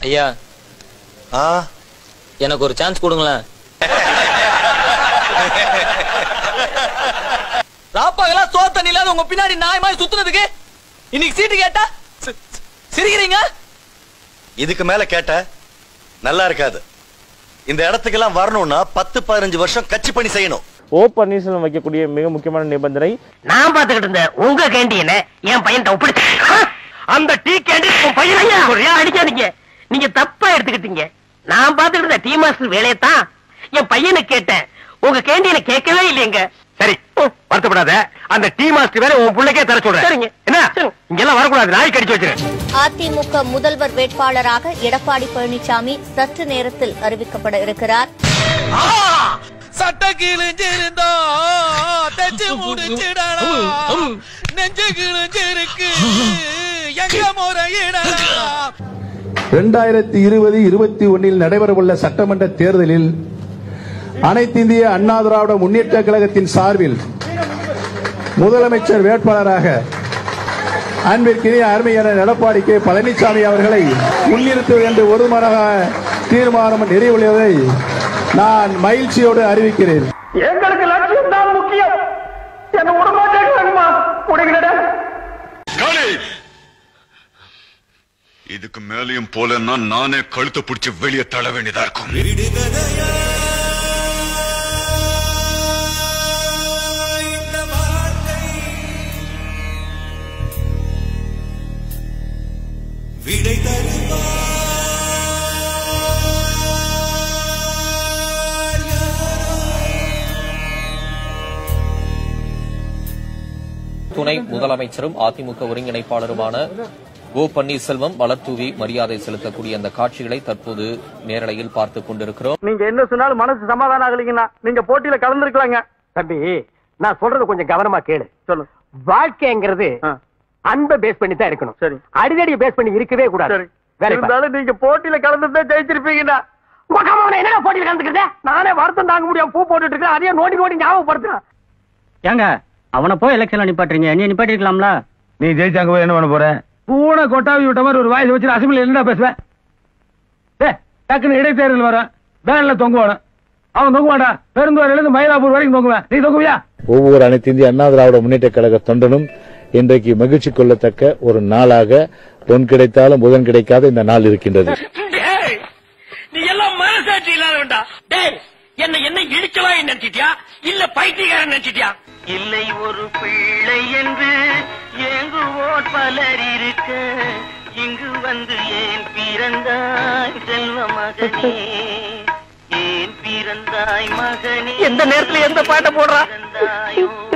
ஐயா எனக்கு ஒரு சான்ஸ் கொடுங்களேன். ராப்பாங்களா சோத்த நிலாத உங்க பின்னாடி நாய் மாதிரி சுத்துறதுக்கு இன்னைக்கு சீட்டு கேட்டா சிரிக்கிறீங்க. இதுக்கு மேல கேட்ட நல்லா இருக்காது. இந்த இடத்துக்கெல்லாம் வரணும்னா 10-15 வருஷம் கட்சி பணி செய்யணும். ஓ பன்னீர்செல்வம் வைக்கக்கூடிய மிக முக்கியமான நிபந்தனை, நான் பாத்துக்கிட்டு இருந்தேன் உங்க கேண்டீன் என் பையன் ஒப்பிடுச்சு. அந்த டீ கேண்டீன் உன் பையன் அடிக்காதீங்க, நீங்க தப்பா எடுத்துக்கிட்டீங்க. நான் பாத்துக்கிட்டு இருந்த டீ மாஸ்டர் வேலையத்தான் என் பையனை கேட்டேன், உங்க கேண்டீனை கேட்கவே இல்லையங்க. சரி வருத்தப்படாத, அந்த டீ மாஸ்டர் வேற உன் பிள்ளைக்கே தர சொல்றேன். என்ன இங்கெல்லாம் வரக்கூடாது, நாய் கடிச்சு வச்சிருக்கேன். அதிமுக முதல்வர் வேட்பாளராக எடப்பாடி பழனிசாமி சற்று நேரத்தில் அறிவிக்கப்பட இருக்கிறார். சட்ட கிழிஞ்சிருந்தா தச்சு முடிச்சிடலாம், நெஞ்சு கிழிஞ்சிருக்கு எங்க முறையிடலாம். 2020-21 நடைபெறவுள்ள சட்டமன்ற தேர்தலில் அனைத்து இந்திய அண்ணா திராவிட முன்னேற்ற கழகத்தின் சார்பில் முதலமைச்சர் வேட்பாளராக அன்பிற்கினிய அருமையான எடப்பாடி கே பழனிசாமி அவர்களை முன்னிறுத்துவது என்று ஒருமனதாக தீர்மானம் நிறைவுள்ளதை நான் மகிழ்ச்சியோடு அறிவிக்கிறேன். எங்களுக்கு லட்சியம் தான் முக்கியம். என்ன இதுக்கு மேலையும் போலன்னா நானே கழுத்து பிடிச்சி வெளியே தள்ள வேண்டியதா இருக்கும். விடை துணை முதலமைச்சரும் அதிமுக ஒருங்கிணைப்பாளருமான ஓ பன்னீர்செல்வம் மலர்தூவி மரியாதை செலுத்தக்கூடிய அந்த காட்சிகளை தற்போது நேரலையில் பார்த்துக் கொண்டிருக்கிறோம். நீங்க என்ன சொன்னாலும் மனசு சமாதானம் ஆகலீங்கன்னா நீங்க போட்டியில கலந்துருக்கலாங்க. தம்பி நான் சொல்றது கொஞ்சம் கவனமா கேளு. சொல்லு. வாழ்க்கைங்கிறது அன்பை பேஸ் பண்ணி தான் இருக்கணும். சரி. அடிதடியை பேஸ் பண்ணி இருக்கவே கூடாது. இருந்தாலும் நீங்க போட்டியில கலந்துதான் ஜெயிச்சிருப்பீங்கடா. என்ன போட்டியில கலந்துக்கிறத நானே வருத்தம் தாங்க முடியாம பூ போட்டுட்டு இருக்கேன். அதையே நோண்டி நோண்டி ஞாபகப்படுத்துறேன். ஏங்க அவனை போய் எலெக்ஷன்ல நிப்பாட்டுறீங்க, நீ நிப்பாட்டிருக்கலாம்ல. நீ ஜெயிச்சாங்க போய் என்ன பண்ண போற? பூனை கொட்டாவி விட்ட மாதிரி ஒரு வாய்ஸ் வச்சு அசம்பிளி என்ன பேசுவேன்? டக்குன்னு இடைத்தேர்தல் வர பேனர்ல தொங்குவான அவன் தொங்குவாடா. பெருந்துறையிலிருந்து மயிலாப்பூர் வரைக்கும் தொங்குவேன். நீ தொங்குவியா? ஒவ்வொரு அனைத்து இந்திய அண்ணா திராவிட முன்னேற்ற கழக தொண்டனும் இன்றைக்கு மகிழ்ச்சி கொள்ளத்தக்க ஒரு நாளாக பொன் கிடைத்தாலும் புதன் கிடைக்காத இந்த நாள் இருக்கின்றது. நீ எல்லாம் மனசாட்சி இல்லாதவன்டா. என்ன என்ன இடிச்சவா நினைச்சிட்டியா இல்ல பைத்தியக்காரன் நினைச்சிட்டியா? இல்லை ஒரு பிள்ளை என்று ஏங்குவோர் பலர் இருக்க இங்கு வந்து ஏன் பிறந்தாய் செல்வ மகனே, ஏன் பிறந்தாய் மகனே. எந்த நேரத்துல எந்த பாட்டை போடுறா?